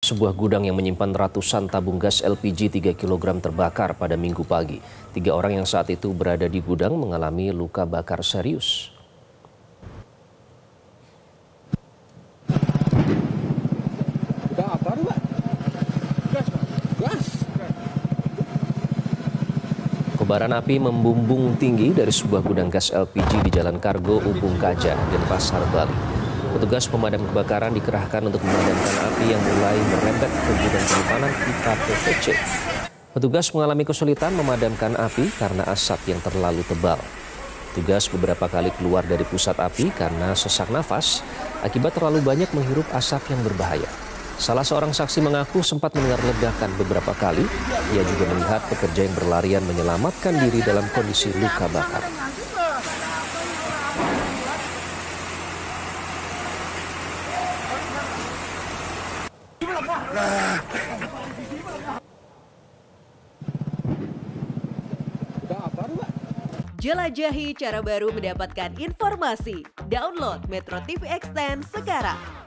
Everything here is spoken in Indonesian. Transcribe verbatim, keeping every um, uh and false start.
Sebuah gudang yang menyimpan ratusan tabung gas L P G tiga kilogram terbakar pada Minggu pagi. Tiga orang yang saat itu berada di gudang mengalami luka bakar serius. Kobaran api membumbung tinggi dari sebuah gudang gas L P G di Jalan Kargo Ubung Kaja, Denpasar, Bali. Petugas pemadam kebakaran dikerahkan untuk memadamkan api yang mulai merembet ke gudang penyimpanan pipa P V C. Petugas mengalami kesulitan memadamkan api karena asap yang terlalu tebal. Petugas beberapa kali keluar dari pusat api karena sesak nafas akibat terlalu banyak menghirup asap yang berbahaya. Salah seorang saksi mengaku sempat mendengar ledakan beberapa kali. Ia juga melihat pekerja yang berlarian menyelamatkan diri dalam kondisi luka bakar. Jelajahi cara baru mendapatkan informasi. Download Metro T V Extend sekarang.